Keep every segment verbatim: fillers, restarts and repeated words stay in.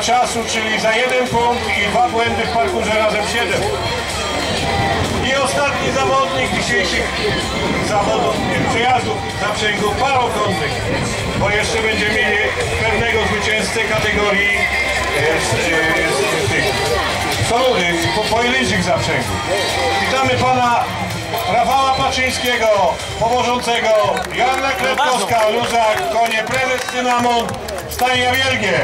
czasu, czyli za jeden punkt i dwa błędy w parkurze razem siedem. I ostatni zawodnik dzisiejszych zawodów, przejazdów zaprzęgów parokonnych, bo jeszcze będziemy mieli pewnego zwycięzcę kategorii e, pojedynczych zaprzęgów. Witamy pana Rafała Paczyńskiego, powożącego Jarna Kletkowska, Luzak, konie prezes Cynamon, Stajnia Wielgie.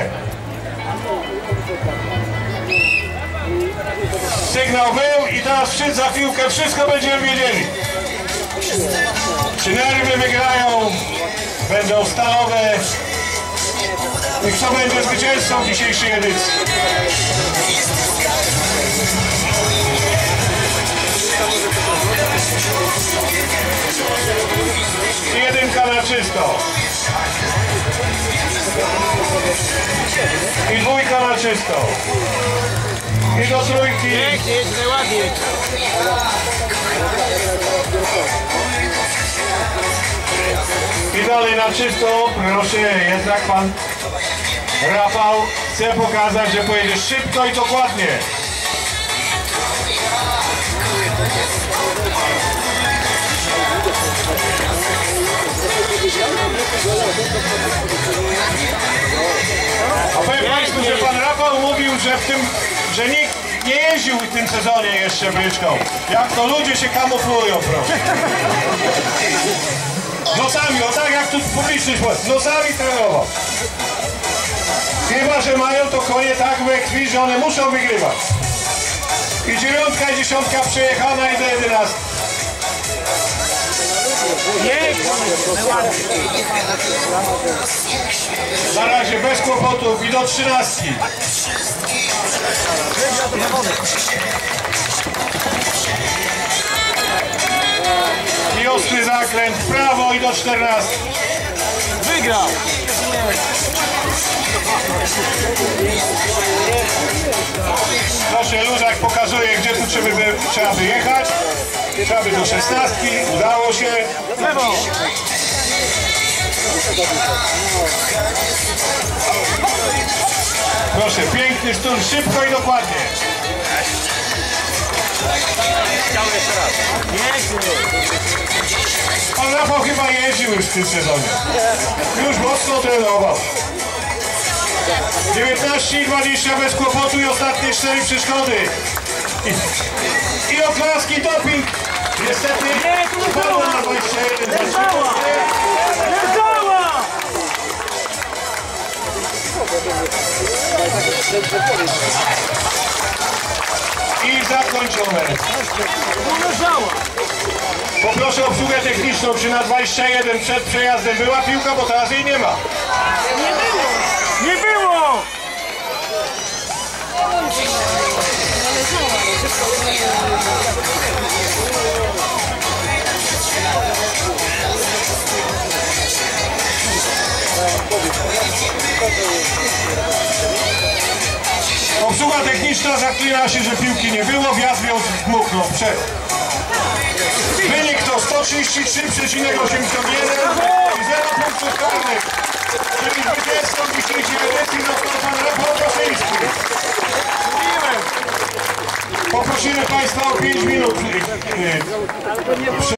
Sygnał był i teraz wszyscy za chwilkę wszystko będziemy wiedzieli. Czy nerwy wygrają, będą stalowe i kto będzie zwycięzcą dzisiejszej edycji. I jedynka na czysto. I dwójka na czysto. I do trójki. Pięknie, ładnie. I dalej na czysto. Proszę, jednak pan Rafał chce pokazać, że pojedzie szybko i dokładnie. A powiem państwu, że pan Rafał mówił, że w tym, że nikt nie jeździł w tym sezonie jeszcze byczką. Jak to ludzie się kamuflują, proszę. Nosami, o tak jak tu publiczność, nosami trenował. Chyba że mają to konie tak we krwi, że one muszą wygrywać. I dziewiątka i dziesiątka przejechana i do jedenastki. Na razie bez kłopotów i do trzynastki. I ostry zakręt w prawo i do czternastki. Wygrał! Proszę, Luzak pokazuje, gdzie tu trzeba, by, trzeba wyjechać. Trzeba by do szesnastki, udało się. Lewo! Proszę, piękny stur, szybko i dokładnie. Chciał jeszcze raz. Pięknie! Pan Rafał chyba jeździł już w tym sezonie. Już mocno trenował. dziewiętnaście i dwadzieścia bez kłopotu i ostatnie cztery przeszkody. I, i oklaski, doping. Niestety spadło na dwadzieścia jeden. Leżała! Leżała! I zakończone. Leżała! Poproszę obsługę techniczną, czy na dwadzieścia jeden przed przejazdem była piłka, bo teraz jej nie ma. Nie było! Nie było! Obsługa techniczna zaklina się, że piłki nie było, wjazd ją dmuchnął przed. Wynik to sto trzydzieści trzy przecinek osiemdziesiąt jeden i zero punktów karnych. Czyli zwycięzcą dzisiejszej edycji został pan Rafał Paczyński. Poprosimy państwa o pięć minut.